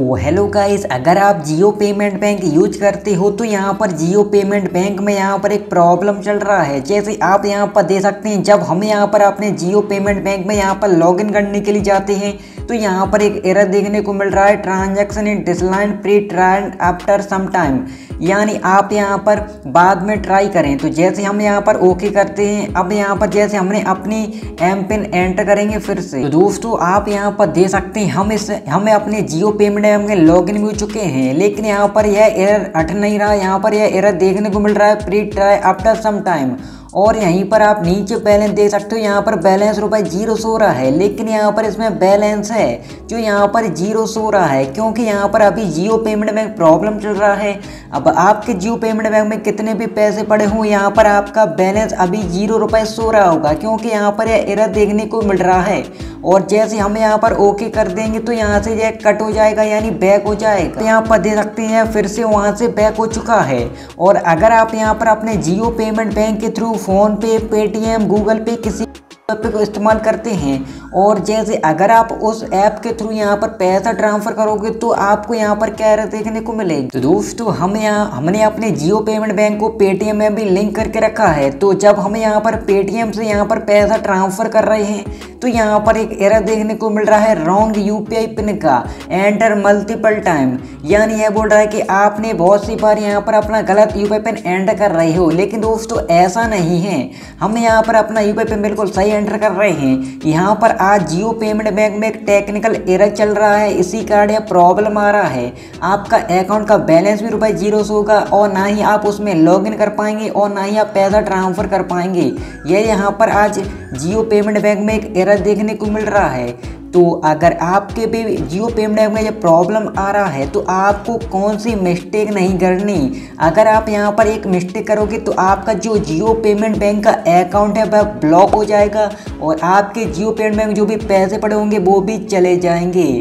तो hello guys, अगर आप जियो पेमेंट बैंक यूज करते हो तो यहाँ पर जियो पेमेंट बैंक में यहाँ पर एक प्रॉब्लम चल रहा है। जैसे आप यहाँ पर दे सकते हैं, जब हम यहाँ पर अपने जियो पेमेंट बैंक में यहाँ पर लॉगिन करने के लिए जाते हैं तो यहाँ पर एक एरर देखने को मिल रहा है, transaction is declined pre tried after some time. यानी आप यहाँ पर बाद में ट्राई करें। तो जैसे हम यहाँ पर ओके करते हैं, अब यहाँ पर जैसे हमने अपनी एम पिन एंटर करेंगे फिर से, तो दोस्तों आप यहाँ पर दे सकते हैं हमें अपने जियो पेमेंट बैंक में लॉगिन भी हो चुके हैं, लेकिन यहाँ पर यह एरर हट नहीं रहा। यहाँ पर यह एरर देखने को मिल रहा है, pre try after some time. और यहीं पर आप नीचे बैलेंस देख सकते हो, यहाँ पर बैलेंस ₹0 सो रहा है, लेकिन यहाँ पर इसमें बैलेंस है जो यहाँ पर 0 सो रहा है, क्योंकि यहाँ पर अभी जियो पेमेंट बैंक प्रॉब्लम चल रहा है। अब आपके जियो पेमेंट बैंक में कितने भी पैसे पड़े हों, यहाँ पर आपका बैलेंस अभी ₹0 सो रहा होगा, क्योंकि यहाँ पर यह एरर देखने को मिल रहा है। और जैसे हम यहाँ पर ओके कर देंगे तो यहाँ से यह कट हो जाएगा, यानी बैक हो जाएगा। तो यहाँ पर दे सकते हैं फिर से वहाँ से बैक हो चुका है। और अगर आप यहाँ पर अपने जियो पेमेंट बैंक के through PhonePe, Paytm, Google Pay किसी ऐप को इस्तेमाल करते हैं, और जैसे अगर आप उस ऐप के थ्रू यहाँ पर पैसा ट्रांसफ़र करोगे तो आपको यहाँ पर क्या एरर देखने को मिलेगी। तो दोस्तों हमने अपने जियो पेमेंट बैंक को पेटीएम में भी लिंक करके रखा है। तो जब हम यहाँ पर पेटीएम से यहाँ पर पैसा ट्रांसफ़र कर रहे हैं तो यहाँ पर एक एरर देखने को मिल रहा है, रॉन्ग यूपीआई पिन का एंटर मल्टीपल टाइम। यानी यह बोल रहा है कि आपने बहुत सी बार यहाँ पर अपना गलत यूपीआई पिन एंटर कर रहे हो, लेकिन दोस्तों ऐसा नहीं है। हम यहाँ पर अपना यूपीआई पिन बिल्कुल सही एंटर कर रहे हैं। यहाँ पर आज जियो पेमेंट बैंक में एक टेक्निकल एरर चल रहा है, इसी कारण यह प्रॉब्लम आ रहा है। आपका अकाउंट का बैलेंस भी ₹0 होगा और ना ही आप उसमें लॉगिन कर पाएंगे और ना ही आप पैसा ट्रांसफ़र कर पाएंगे। यह यहाँ पर आज जियो पेमेंट बैंक में एक एरर देखने को मिल रहा है। तो अगर आपके भी जियो पेमेंट बैंक में ये प्रॉब्लम आ रहा है तो आपको कौन सी मिस्टेक नहीं करनी। अगर आप यहाँ पर एक मिस्टेक करोगे तो आपका जो जियो पेमेंट बैंक का अकाउंट है वह ब्लॉक हो जाएगा और आपके जियो पेमेंट बैंक में जो भी पैसे पड़े होंगे वो भी चले जाएंगे।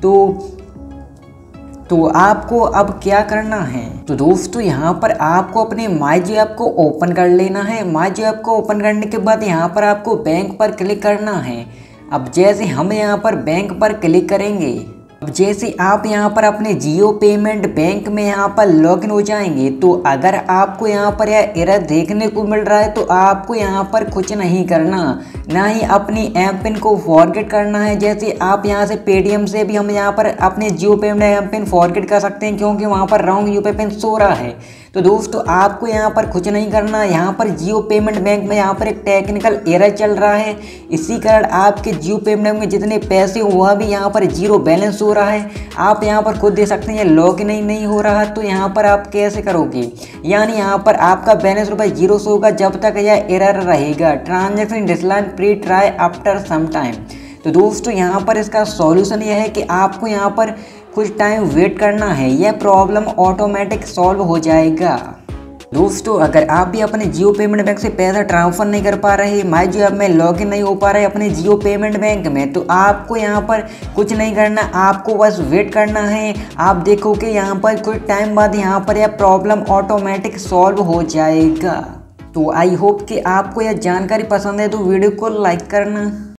तो आपको अब क्या करना है, तो दोस्तों यहाँ पर आपको अपने माई जियो ऐप को ओपन कर लेना है। माई जियो ऐप को ओपन करने के बाद यहाँ पर आपको बैंक पर क्लिक करना है। अब जैसे हम यहाँ पर बैंक पर क्लिक करेंगे, अब जैसे आप यहाँ पर अपने जियो पेमेंट बैंक में यहाँ पर लॉगिन हो जाएंगे, तो अगर आपको यहाँ पर यह एरर देखने को मिल रहा है तो आपको यहाँ पर कुछ नहीं करना, ना ही अपनी एम पिन को फॉरगेट करना है। जैसे आप यहाँ से पेटीएम से भी हम यहाँ पर अपने Jio payment M pin forget कर सकते हैं, क्योंकि वहाँ पर रॉन्ग यूपीआई पिन सो रहा है। तो दोस्तों आपको यहाँ पर कुछ नहीं करना। यहाँ पर जियो पेमेंट बैंक में यहाँ पर एक टेक्निकल एरर चल रहा है, इसी कारण आपके जियो पेमेंट बैंक में जितने पैसे वह भी यहाँ पर 0 बैलेंस हो रहा है। आप यहाँ पर खुद देख सकते हैं लॉगिन नहीं हो रहा, तो यहाँ पर आप कैसे करोगे। यानी यहाँ पर आपका बैलेंस ₹0 होगा जब तक यह एरर रहेगा, transaction declined pre try after some time. तो दोस्तों यहाँ पर इसका सॉल्यूशन यह है कि आपको यहाँ पर कुछ टाइम वेट करना है, यह प्रॉब्लम ऑटोमेटिक सॉल्व हो जाएगा। दोस्तों अगर आप भी अपने जियो पेमेंट बैंक से पैसा ट्रांसफ़र नहीं कर पा रहे, माई जियो ऐप में लॉगिन नहीं हो पा रहे अपने जियो पेमेंट बैंक में, तो आपको यहाँ पर कुछ नहीं करना, आपको बस वेट करना है। आप देखोगे यहाँ पर कुछ टाइम बाद यहाँ पर यह प्रॉब्लम ऑटोमेटिक सॉल्व हो जाएगा। तो आई होप कि आपको यह जानकारी पसंद है तो वीडियो को लाइक करना।